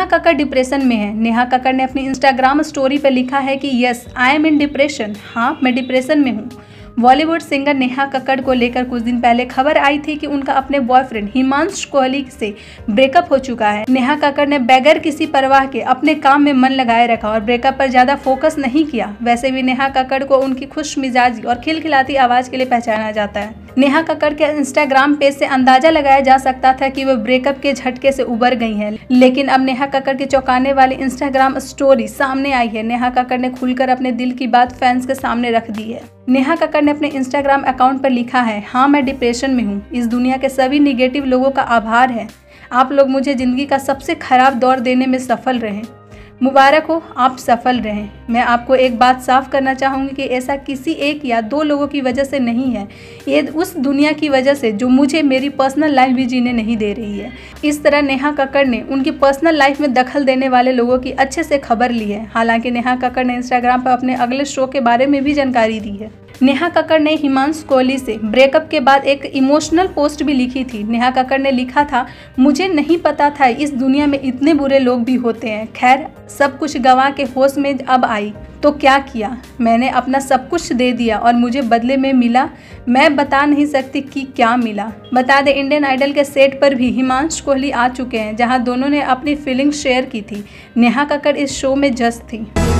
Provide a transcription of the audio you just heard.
Neha Kakkar depression में है। नेहा कक्कड़ ने अपनी इंस्टाग्राम स्टोरी पर लिखा है कि yes I am in depression. हाँ, मैं डिप्रेशन में हूँ। बॉलीवुड सिंगर नेहा कक्कड़ को लेकर कुछ दिन पहले खबर आई थी कि उनका अपने बॉयफ्रेंड हिमांशु कोहली से ब्रेकअप हो चुका है। नेहा कक्कड़ ने बगैर किसी परवाह के अपने काम में मन लगाए रखा और ब्रेकअप पर ज्यादा फोकस नहीं किया। वैसे भी नेहा कक्कड़ को उनकी खुश मिजाजी और खिलखिलाती आवाज के लिए पहचाना जाता है। नेहा कक्कड़ के इंस्टाग्राम पेज से अंदाजा लगाया जा सकता था कि वह ब्रेकअप के झटके से उबर गई हैं, लेकिन अब नेहा कक्कड़ की चौंकाने वाली इंस्टाग्राम स्टोरी सामने आई है। नेहा कक्कड़ ने खुलकर अपने दिल की बात फैंस के सामने रख दी है। नेहा कक्कड़ ने अपने इंस्टाग्राम अकाउंट पर लिखा है, हाँ मैं डिप्रेशन में हूँ। इस दुनिया के सभी निगेटिव लोगों का आभार है। आप लोग मुझे जिंदगी का सबसे खराब दौर देने में सफल रहे। मुबारक हो, आप सफल रहें। मैं आपको एक बात साफ करना चाहूँगी कि ऐसा किसी एक या दो लोगों की वजह से नहीं है, ये उस दुनिया की वजह से जो मुझे मेरी पर्सनल लाइफ भी जीने नहीं दे रही है। इस तरह नेहा कक्कड़ ने उनकी पर्सनल लाइफ में दखल देने वाले लोगों की अच्छे से खबर ली है। हालांकि नेहा कक्कड़ ने इंस्टाग्राम पर अपने अगले शो के बारे में भी जानकारी दी है। नेहा कक्कड़ ने हिमांशु कोहली से ब्रेकअप के बाद एक इमोशनल पोस्ट भी लिखी थी। नेहा कक्कड़ ने लिखा था, मुझे नहीं पता था इस दुनिया में इतने बुरे लोग भी होते हैं। खैर, सब कुछ गंवा के होश में अब आई तो क्या किया, मैंने अपना सब कुछ दे दिया और मुझे बदले में मिला, मैं बता नहीं सकती कि क्या मिला। बता दें, इंडियन आइडल के सेट पर भी हिमांशु कोहली आ चुके हैं, जहां दोनों ने अपनी फीलिंग्स शेयर की थी। नेहा कक्कड़ इस शो में जज थी।